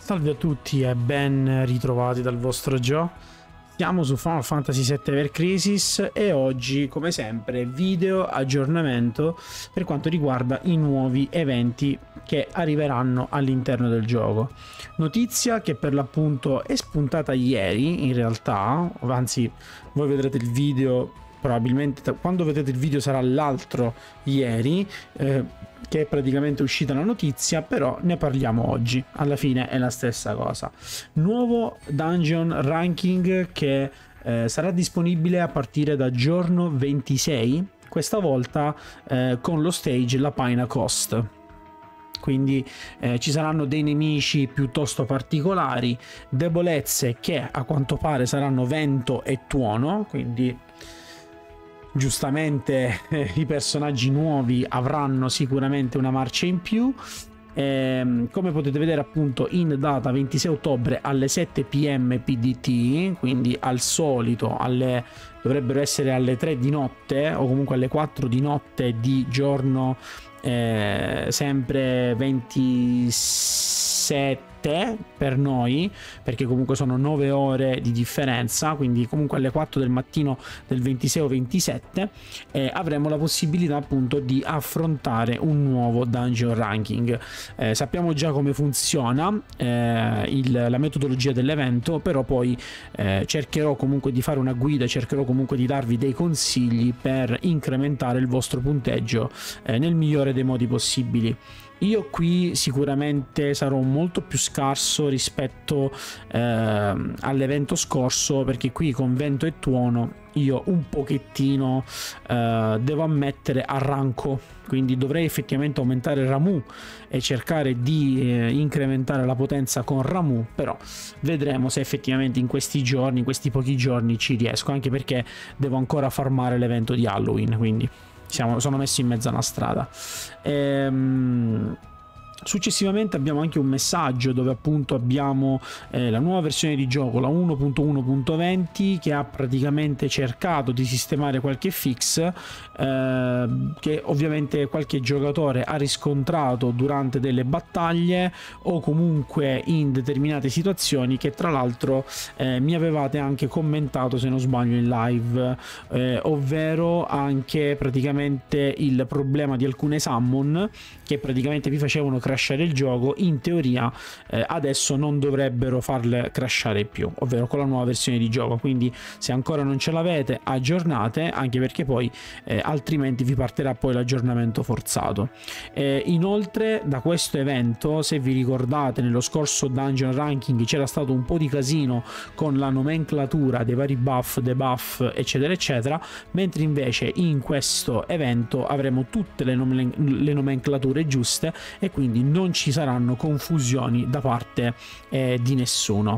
Salve a tutti e ben ritrovati dal vostro Joe. Siamo su Final Fantasy VII Ever Crisis e oggi, come sempre, video aggiornamento per quanto riguarda i nuovi eventi che arriveranno all'interno del gioco. Notizia che per l'appunto è spuntata ieri, in realtà, anzi voi vedrete il video, probabilmente quando vedete il video sarà l'altro ieri, che è praticamente uscita la notizia, però ne parliamo oggi, alla fine è la stessa cosa. Nuovo dungeon ranking che sarà disponibile a partire da giorno 26, questa volta con lo stage Lapaina Coast. Quindi ci saranno dei nemici piuttosto particolari, debolezze che a quanto pare saranno vento e tuono, quindi giustamente i personaggi nuovi avranno sicuramente una marcia in più. Come potete vedere appunto in data 26 ottobre alle 7 pm PDT, quindi al solito dovrebbero essere alle 3 di notte o comunque alle 4 di notte di giorno sempre 27 per noi, perché comunque sono 9 ore di differenza, quindi comunque alle 4 del mattino del 26 o 27 avremo la possibilità appunto di affrontare un nuovo dungeon ranking. Sappiamo già come funziona la metodologia dell'evento, però poi cercherò comunque di fare una guida, cercherò comunque di darvi dei consigli per incrementare il vostro punteggio nel migliore dei modi possibili. Io qui sicuramente sarò molto più scarso rispetto all'evento scorso, perché qui con vento e tuono io un pochettino devo ammettere arranco, quindi dovrei effettivamente aumentare Ramuh e cercare di incrementare la potenza con Ramuh, però vedremo se effettivamente in questi giorni, in questi pochi giorni ci riesco, anche perché devo ancora farmare l'evento di Halloween, quindi sono messo in mezzo a una strada. Successivamente abbiamo anche un messaggio dove appunto abbiamo la nuova versione di gioco, la 1.1.20, che ha praticamente cercato di sistemare qualche fix che ovviamente qualche giocatore ha riscontrato durante delle battaglie o comunque in determinate situazioni, che tra l'altro mi avevate anche commentato, se non sbaglio, in live, ovvero anche praticamente il problema di alcune summon che praticamente vi facevano crashare il gioco. In teoria adesso non dovrebbero farle crashare più, ovvero con la nuova versione di gioco, quindi se ancora non ce l'avete aggiornate, anche perché poi altrimenti vi partirà poi l'aggiornamento forzato. Inoltre da questo evento, se vi ricordate, nello scorso dungeon ranking c'era stato un po' di casino con la nomenclatura dei vari buff, debuff eccetera eccetera, mentre invece in questo evento avremo tutte le nomenclature giuste e quindi non ci saranno confusioni da parte di nessuno.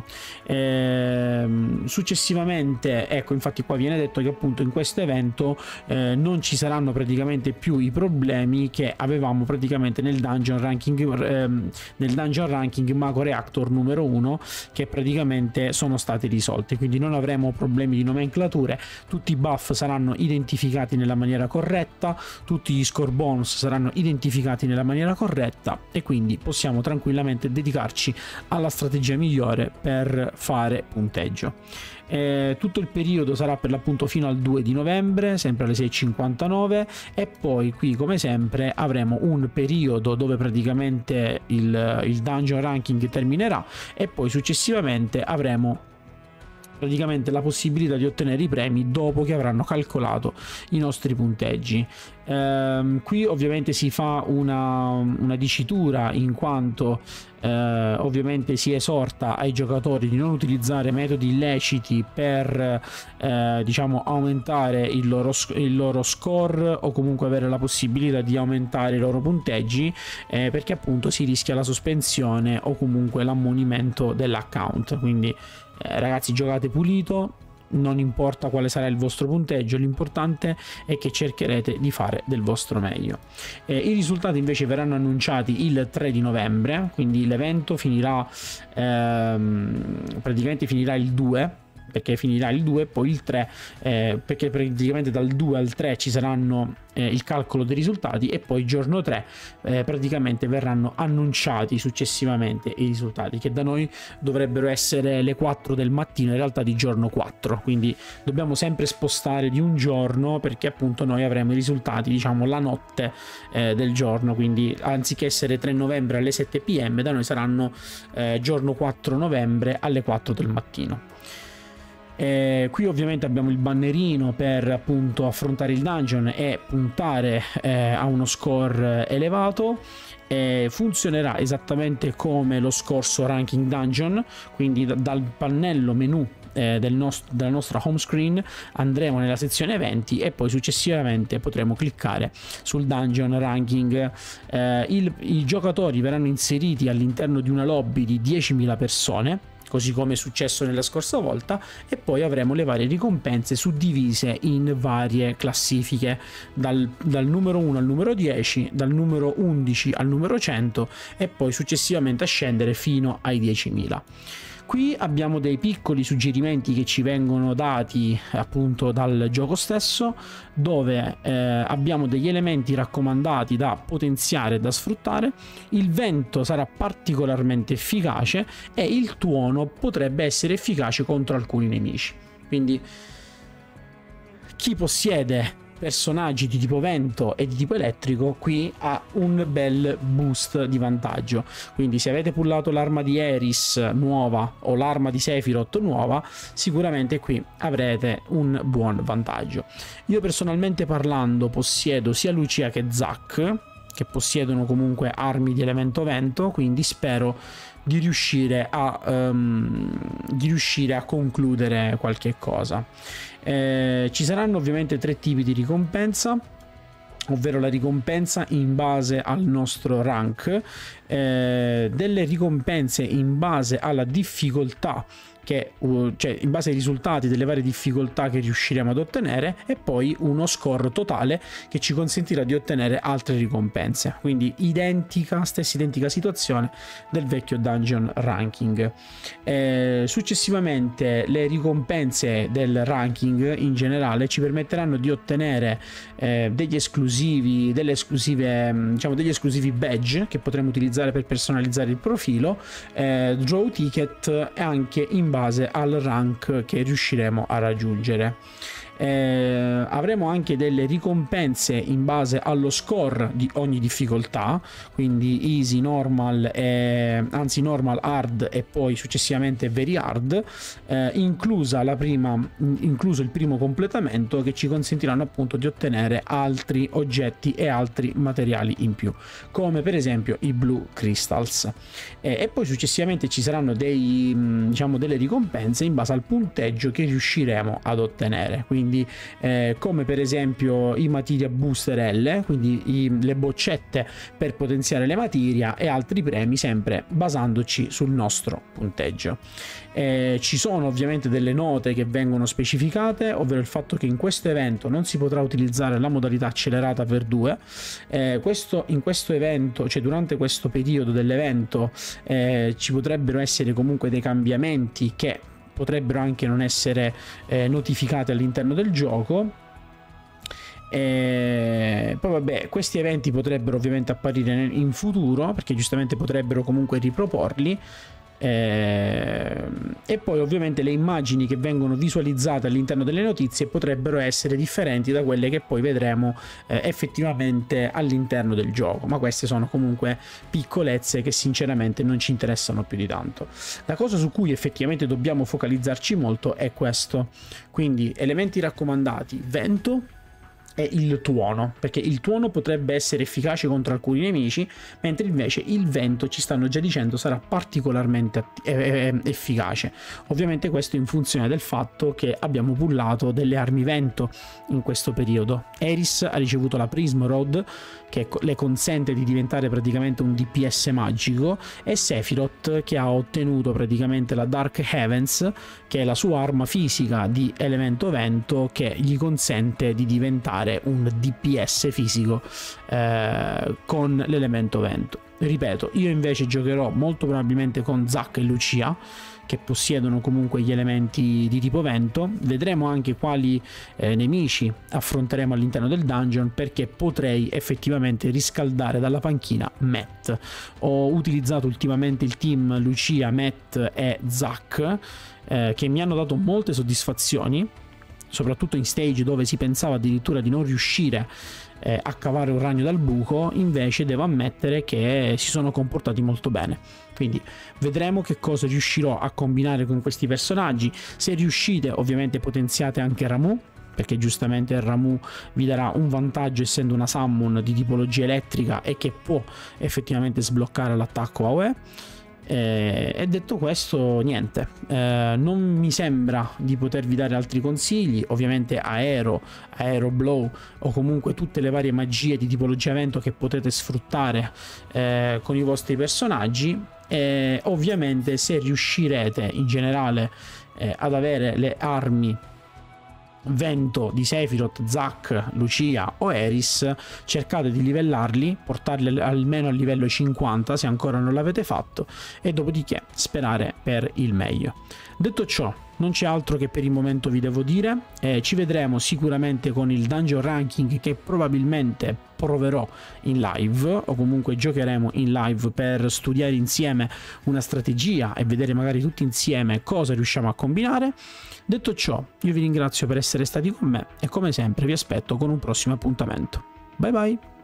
Successivamente, ecco, infatti qua viene detto che appunto in questo evento non ci saranno praticamente più i problemi che avevamo praticamente nel dungeon ranking Mago Reactor numero 1, che praticamente sono stati risolti, quindi non avremo problemi di nomenclature, tutti i buff saranno identificati nella maniera corretta, tutti gli score bonus saranno identificati nella maniera corretta e quindi possiamo tranquillamente dedicarci alla strategia migliore per fare punteggio. Tutto il periodo sarà per l'appunto fino al 2 di novembre, sempre alle 6:59, e poi qui come sempre avremo un periodo dove praticamente il dungeon ranking terminerà e poi successivamente avremo praticamente la possibilità di ottenere i premi dopo che avranno calcolato i nostri punteggi. Qui ovviamente si fa una dicitura, in quanto ovviamente si esorta ai giocatori di non utilizzare metodi illeciti per diciamo aumentare il loro score o comunque avere la possibilità di aumentare i loro punteggi, perché appunto si rischia la sospensione o comunque l'ammonimento dell'account. Quindi ragazzi, giocate pulito, non importa quale sarà il vostro punteggio, l'importante è che cercherete di fare del vostro meglio. I risultati invece verranno annunciati il 3 di novembre, quindi l'evento finirà praticamente finirà il 2, perché finirà il 2, poi il 3, perché praticamente dal 2 al 3 ci saranno il calcolo dei risultati, e poi giorno 3 praticamente verranno annunciati successivamente i risultati, che da noi dovrebbero essere le 4 del mattino, in realtà di giorno 4, quindi dobbiamo sempre spostare di un giorno, perché appunto noi avremo i risultati, diciamo, la notte del giorno, quindi anziché essere 3 novembre alle 7 pm, da noi saranno giorno 4 novembre alle 4 del mattino. Qui ovviamente abbiamo il bannerino per appunto affrontare il dungeon e puntare a uno score elevato. Funzionerà esattamente come lo scorso ranking dungeon, quindi dal pannello menu della nostra home screen andremo nella sezione eventi e poi successivamente potremo cliccare sul dungeon ranking. I giocatori verranno inseriti all'interno di una lobby di 10.000 persone, così come è successo nella scorsa volta, e poi avremo le varie ricompense suddivise in varie classifiche, dal numero 1 al numero 10, dal numero 11 al numero 100, e poi successivamente a scendere fino ai 10.000. Qui abbiamo dei piccoli suggerimenti che ci vengono dati appunto dal gioco stesso, dove abbiamo degli elementi raccomandati da potenziare e da sfruttare. Il vento sarà particolarmente efficace e il tuono potrebbe essere efficace contro alcuni nemici. Quindi chi possiede personaggi di tipo vento e di tipo elettrico qui ha un bel boost di vantaggio. Quindi se avete pullato l'arma di Eris nuova o l'arma di Sephiroth nuova, sicuramente qui avrete un buon vantaggio. Io personalmente parlando possiedo sia Lucia che Zack, che possiedono comunque armi di elemento vento, quindi spero di riuscire a concludere qualche cosa. Ci saranno ovviamente 3 tipi di ricompensa, ovvero la ricompensa in base al nostro rank, delle ricompense in base alla difficoltà, cioè in base ai risultati delle varie difficoltà che riusciremo ad ottenere, e poi uno score totale che ci consentirà di ottenere altre ricompense. Quindi stessa identica situazione del vecchio dungeon ranking. Successivamente le ricompense del ranking in generale ci permetteranno di ottenere degli esclusivi badge che potremo utilizzare per personalizzare il profilo, draw ticket, e anche in base al rank che riusciremo a raggiungere. Avremo anche delle ricompense in base allo score di ogni difficoltà, quindi easy, normal, normal, hard e poi successivamente very hard, incluso il primo completamento, che ci consentiranno appunto di ottenere altri oggetti e altri materiali in più, come per esempio i blue crystals. E poi successivamente ci saranno delle ricompense in base al punteggio che riusciremo ad ottenere, quindi come per esempio i materia boosterelle, quindi le boccette per potenziare le materia, e altri premi sempre basandoci sul nostro punteggio. Ci sono ovviamente delle note che vengono specificate, ovvero il fatto che in questo evento non si potrà utilizzare la modalità accelerata per 2. In questo evento, cioè durante questo periodo dell'evento, ci potrebbero essere comunque dei cambiamenti che potrebbero anche non essere notificati all'interno del gioco. Poi vabbè, questi eventi potrebbero ovviamente apparire in futuro, perché giustamente potrebbero comunque riproporli. E poi ovviamente le immagini che vengono visualizzate all'interno delle notizie potrebbero essere differenti da quelle che poi vedremo effettivamente all'interno del gioco, ma queste sono comunque piccolezze che sinceramente non ci interessano più di tanto. La cosa su cui effettivamente dobbiamo focalizzarci molto è questo, quindi elementi raccomandati: vento e il tuono, perché il tuono potrebbe essere efficace contro alcuni nemici, mentre invece il vento, ci stanno già dicendo, sarà particolarmente efficace. Ovviamente questo in funzione del fatto che abbiamo pullato delle armi vento in questo periodo. Eris ha ricevuto la Prism Rod, che le consente di diventare praticamente un DPS magico, e Sephiroth, che ha ottenuto praticamente la Dark Heavens, che è la sua arma fisica di elemento vento, che gli consente di diventare un DPS fisico con l'elemento vento. Ripeto, io invece giocherò molto probabilmente con Zac e Lucia, che possiedono comunque gli elementi di tipo vento. Vedremo anche quali nemici affronteremo all'interno del dungeon, perché potrei effettivamente riscaldare dalla panchina Matt. Ho utilizzato ultimamente il team Lucia, Matt e Zac, che mi hanno dato molte soddisfazioni, soprattutto in stage dove si pensava addirittura di non riuscire a cavare un ragno dal buco. Invece devo ammettere che si sono comportati molto bene, quindi vedremo che cosa riuscirò a combinare con questi personaggi. Se riuscite, ovviamente potenziate anche Ramuh, perché giustamente il Ramuh vi darà un vantaggio essendo una summon di tipologia elettrica e che può effettivamente sbloccare l'attacco AoE. E detto questo, niente, non mi sembra di potervi dare altri consigli. Ovviamente aero blow o comunque tutte le varie magie di tipologia vento che potete sfruttare con i vostri personaggi. E ovviamente se riuscirete in generale ad avere le armi vento di Sephiroth, Zac, Lucia o Eris, cercate di livellarli, portarli almeno a livello 50 se ancora non l'avete fatto, e dopodiché sperare per il meglio. Detto ciò, non c'è altro che per il momento vi devo dire. Ci vedremo sicuramente con il dungeon ranking, che probabilmente proverò in live, o comunque giocheremo in live per studiare insieme una strategia e vedere magari tutti insieme cosa riusciamo a combinare. Detto ciò, io vi ringrazio per essere stati con me e come sempre vi aspetto con un prossimo appuntamento. Bye bye!